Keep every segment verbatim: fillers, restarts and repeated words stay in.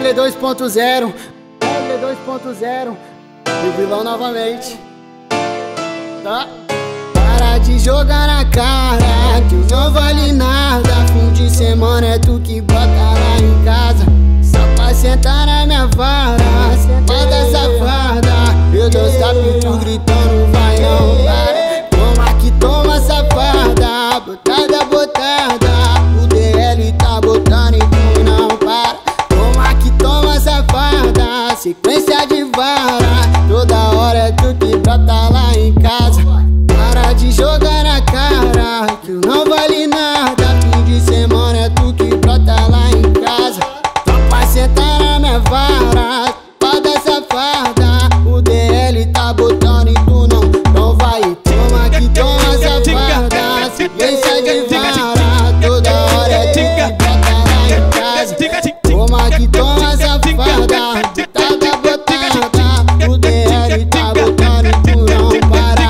L dois ponto zero, L dois ponto zero, e o vilão novamente, tá? Para de jogar na cara, que não vale nada. Fim de semana é tu que bota lá em casa, só pra sentar na minha vara, manda safada. Eu dou sapinho gritando, vai não para. Toma que toma safada, botada, botada. O D L tá botando e tu não para. Toma que toma safada, sequência de vara. Toda hora é tu que brota lá em casa. Para de jogar na cara, que não vale nada. Fim de semana é tu que brota lá em casa, só pra sentar na minha vara, toda safada. O D L tá botando e tu não, não vai. Toma que toma safada, sequência de vara. Toda hora é tu que brota lá em casa. Toma que toma safada, botada, botada. O D L tá botando e tu não para.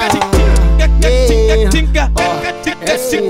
É assim,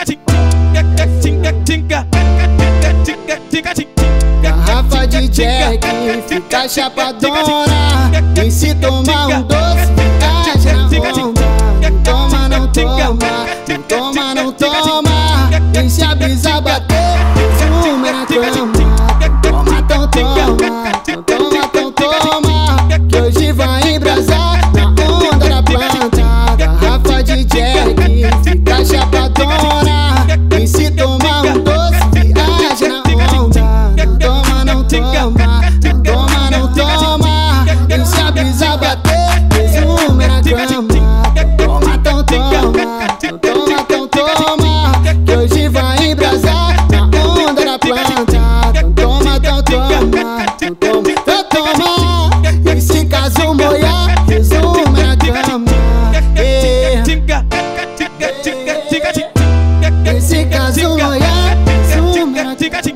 ó. Garrafa de Jack, fica chapadona. E se tomar um doce, viaja na onda. Não toma, não toma, não toma, não toma. E se a brisa bater, resume na cama. Toma, então toma, então toma, então toma. Que hoje vai embrasar na onda da planta. Garrafa de Jack, fica chapadona. E se tomar um doce, viaja na onda. Não toma, não toma, não toma, não toma. E se a brisa bater, resume na cama. Toma, então toma, então toma, então toma. Que hoje vai embrasar na onda da planta. Então toma, então toma, então toma, então toma. E se caso molhar, resume na cama. Esse caso molhar, resume na cama.